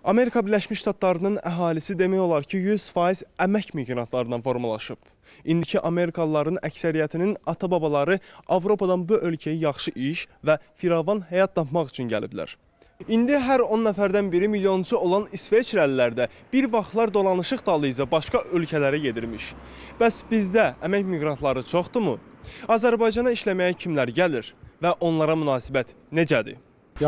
Amerika Birləşmiş Ştatlarının əhalisi demək olar ki, 100% əmək miqrantlarından formalaşıb. İndiki Amerikalıların əksəriyyətinin ata-babaları Avropadan bu ölkəyə yaxşı iş və firavan həyat tapmaq üçün gəliblər. İndi hər 10 nəfərdən biri milyonçu olan İsveçrəlilər də bir vaxtlar dolanışıq dalıyca başqa ölkələrə gedirmiş. Bəs bizdə əmək miqrantları çoxdurmu? Azərbaycana işləməyə kimlər gəlir və onlara münasibət necədir?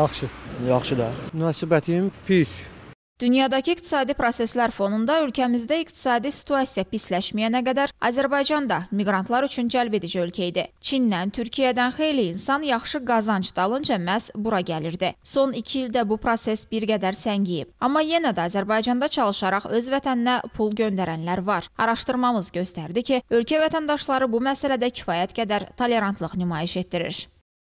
Yaxşı da. Münasibətim pis. Dünyadakı iqtisadi proseslər fonunda ölkəmizdə iqtisadi situasiya pisləşməyənə qədər Azərbaycan da miqrantlar üçün cəlbedici ölkə idi. Çindən, Türkiyədən xeyli insan yaxşı qazanc dalınca məhz bura gəlirdi. Son 2 ildə bu proses bir qədər səngiyib. Amma yenə də Azərbaycanda çalışaraq öz vətəninə pul göndərənlər var. Araşdırmamız göstərdi ki, ölkə vətəndaşları bu məsələdə kifayət qədər tolerantlıq nümayiş etdirir.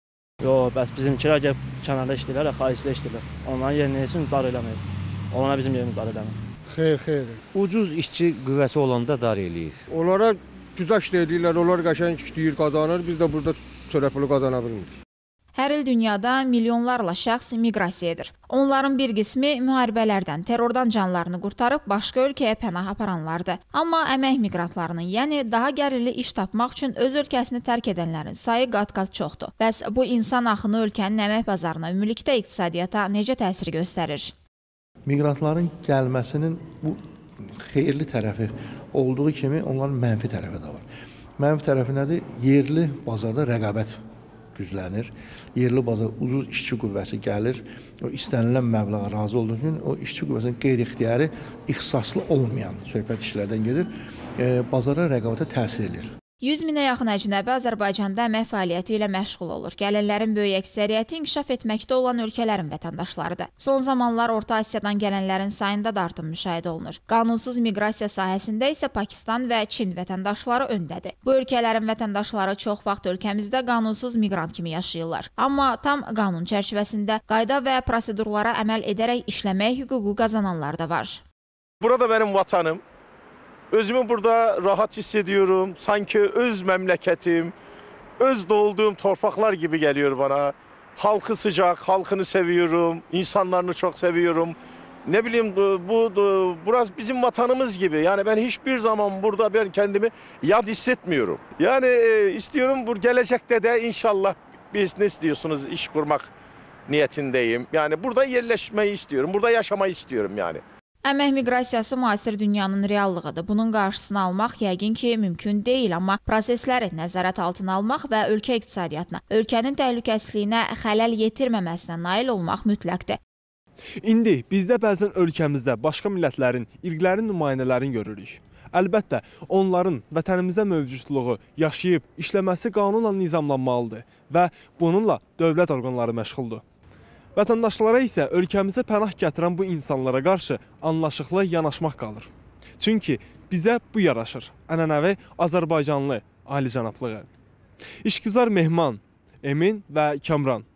Bəs bizimkilər gəlib kənarda işləyirlər, xaricdə işləyirlər. Onların yerinə üçün dar eləməyib. Onlara bizim yerimiz dar eləmir. Xeyr. Ucuz işçi qüvvəsi olanda dar eləyir. Onlara güzəşt edirlər, onlar qəşəng işləyir, qazanır. Biz də burada çörək pulu qazana bilmirik. Hər il dünyada milyonlarla şəxs miqrasiya edir. Onların bir qismi müharibələrdən, terrordan canlarını qurtarıb başqa ölkəyə pənah aparanlardır. Amma əmək miqrantlarının, yəni daha gəlirli iş tapmaq üçün öz ölkəsini tərk edənlərin sayı qat-qat çoxdur. Bəs bu insan axını ölkənin əmək bazarına, ümumilikdə iqtisadiyyata necə təsir göstərir? Miqrantların gəlməsinin bu xeyirli tərəfi olduğu kimi onların mənfi tərəfi də var. Mənfi tərəfi nədir? Yerli bazarda rəqabət güclənir. Yerli bazar ucuz işçi qüvvəsi gəlir. O istənilən məbləğə razı olduğu üçün o işçi qüvvəsinin qeyri-ixtiyari ixtisaslı olmayan söhbət işlərdən gedir. Bazara rəqabətə təsir edir. 100 minə yaxın əcnəbi Azərbaycanda əmək fəaliyyəti ilə məşğul olur. Gəlirlərin böyük əksəriyyəti inkişaf etməkdə olan ölkələrin vətəndaşlarıdır. Son zamanlar Orta Asiyadan gələnlərin sayında da artım müşahidə olunur. Qanunsuz miqrasiya sahəsində isə Pakistan və Çin vətəndaşları öndədir. Bu ölkələrin vətəndaşları çox vaxt ölkəmizdə qanunsuz miqrant kimi yaşayırlar. Amma tam qanun çərçivəsində qayda və prosedurlara əməl edərək işləmək hüququ qazananlar da var. Burada benim vatanım. Özümü burada rahat hissediyorum. Sanki öz memleketim, öz doğduğum torpaklar gibi geliyor bana. Halkı sıcak, halkını seviyorum, insanlarını çok seviyorum. Ne bileyim burası bizim vatanımız gibi. Yani ben hiçbir zaman burada ben kendimi yad hissetmiyorum. Yani istiyorum bu gelecekte de inşallah biz ne istiyorsunuz iş kurmak niyetindeyim. Yani burada yerleşmeyi istiyorum, burada yaşamayı istiyorum yani. Əmək miqrasiyası müasir dünyanın reallığıdır. Bunun qarşısını almaq yəqin ki, mümkün deyil, amma prosesləri nəzarət altına almaq və ölkə iqtisadiyyatına, ölkənin təhlükəsizliyinə xələl yetirməməsinə nail olmaq mütləqdir. İndi bizdə bəzən ölkəmizdə başqa millətlərin, irqlərin nümayəndələrini görürük. Əlbəttə, onların vətənimizdə mövcudluğu, yaşayıb, işləməsi qanunla nizamlanmalıdır və bununla dövlət orqanları məşğuldur. Vətəndaşlara isə ölkəmizə pənah gətirən bu insanlara qarşı anlaşıqlı yanaşmaq qalır. Çünki bizə bu yaraşır, ənənəvi Azərbaycanlı alicənablığı. İşgüzar Mehman, Emin və Kamran.